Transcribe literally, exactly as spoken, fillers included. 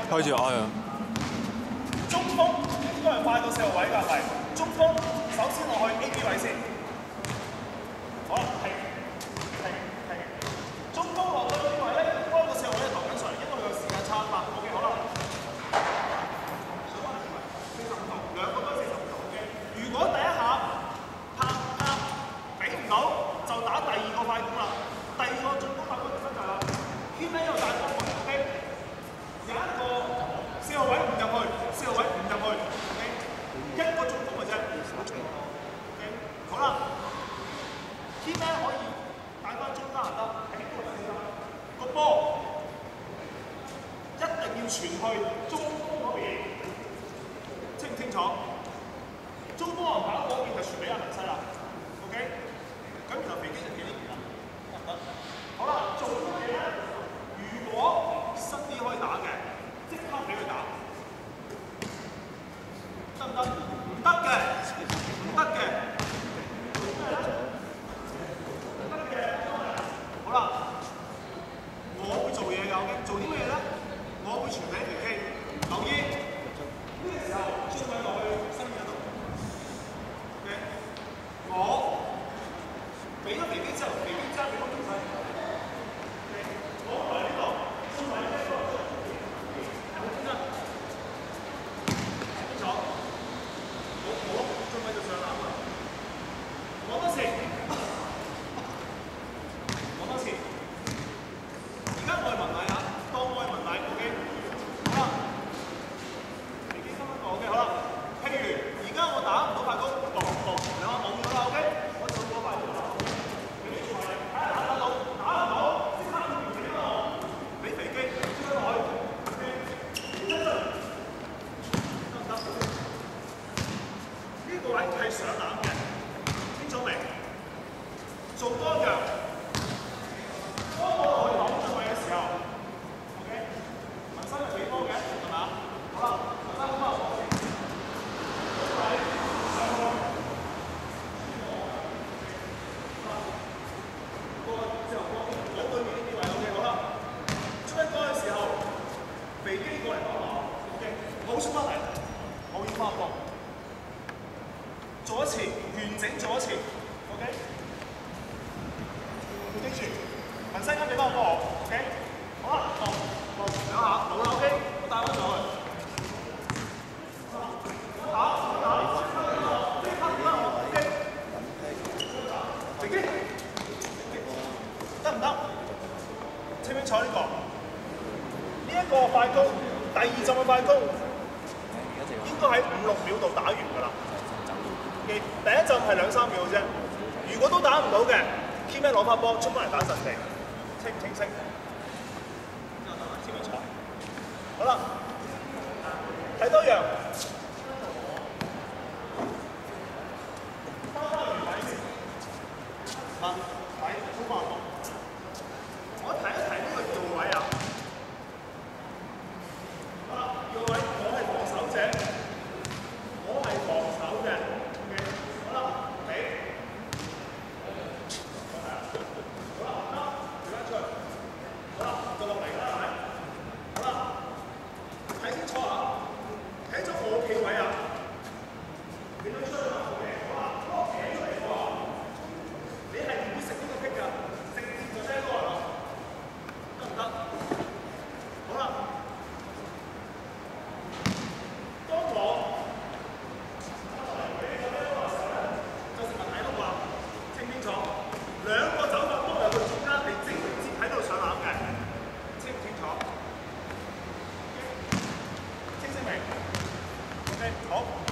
開始哎呀！ 中鋒應該係快到四號位㗎，係咪？中鋒首先落去 A B 位先。好啦，停停停。中鋒落去 A B 位咧，開到四號位投緊上嚟，因為佢個時間差嘛。O K， 好啦。四十五度，兩個都四十五度。O K， 如果第一下拍拍俾唔到，就打第二個快攻啦。第二個進攻快攻就分就啦。牽咧又大波門 ，O K。有一個四號位唔入去，四號位唔入去 ，OK， 一個中鋒嘅啫 ，OK， 好啦 ，key 咧可以帶翻中間得，喺呢個位置個波一定要傳去中鋒嗰邊，清唔清楚？中鋒人跑嗰邊就傳俾阿文西啦 ，OK， 咁然後肥機就企呢邊啦，得唔得？好啦，做乜嘢咧？如果新啲可以打嘅，即刻俾佢打，得唔得？唔得嘅，唔得嘅，做咩咧？唔得嘅，好啦，我會做嘢嘅，我做啲咩咧？我會傳俾肥機，留意呢個時候將佢落去新嘅度 ，OK， 我俾咗肥機之後，肥機揸俾我條西。係上籃嘅，清楚未？做多樣，當我落去擋住位嘅時候 ，OK， 文生係幾多嘅，係嘛？好啦，文生咁啊，上去，過之後過兩對面呢啲位 ，OK， 好啦。出一波嘅時候，肥機過嚟幫我 ，OK， 冇出翻嚟，我要翻波。做一次，完整做一次 ，OK。記住，文西啱俾翻個波我 ，OK。好啦，落落兩下，冇啦 ，OK。我帶翻上去。打打，即刻打我 ，OK。直擊，得唔得？清唔清楚呢個？呢一個快攻，第二陣嘅快攻，應該喺五六秒度打完㗎啦。第一陣係兩三秒啫，如果都打唔到嘅 ，key man 攞翻波出翻嚟打實地，清唔清晰？清唔清楚？好啦，睇多樣。翻返嚟位先，啊，位好慢喎。我睇一睇呢個搖位啊。好啦，搖位我係防守者，我係防守嘅。好啦，俾，好啦，得，調翻出去，好啦，就落嚟啦，係咪？好啦，睇清楚啊，睇咗我企位啊，你都出去啦 ，OK， 好啦，嗰個企出嚟喎，你係唔會食呢個棘㗎，直接就車過嚟咯，得唔得？好啦，當我兩個走法都有個中間，你直接喺度上籃嘅，清唔清楚？清晰未 ？OK， 好。